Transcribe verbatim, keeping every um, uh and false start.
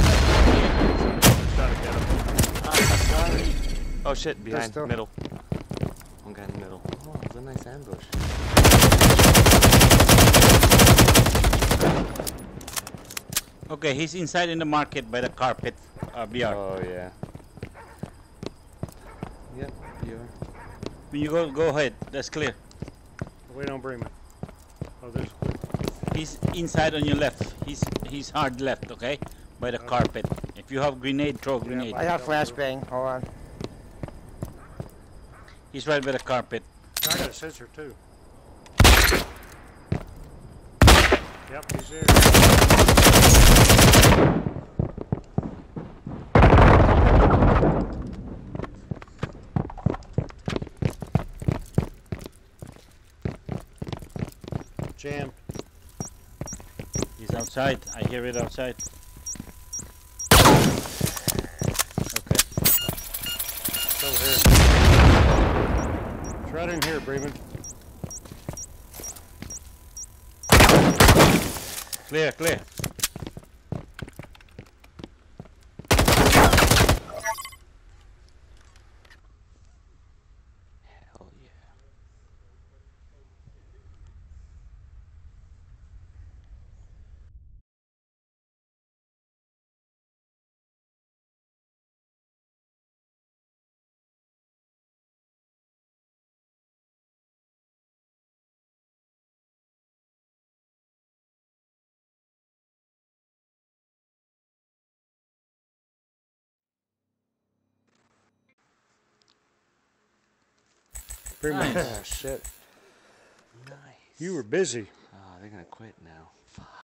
Oh shit, behind, middle. One guy in the middle. Oh, it's a nice ambush. Okay, he's inside in the market by the carpet, uh, B R. Oh yeah. Yep, you are. When you go, go ahead. That's clear. Wait on Bremin. Oh, there's. He's inside on your left. He's he's hard left, okay? By the okay. carpet. If you have grenade, throw a grenade. I have flashbang. Hold on. He's right by the carpet. I got a sensor too. Yep, he's there. Jammed. He's outside. I hear it outside. Okay. It's over here. It's right in here, Bremin. Clear, clear. Hell yeah. Nice. Oh shit. Nice. You were busy. Oh, they're gonna quit now.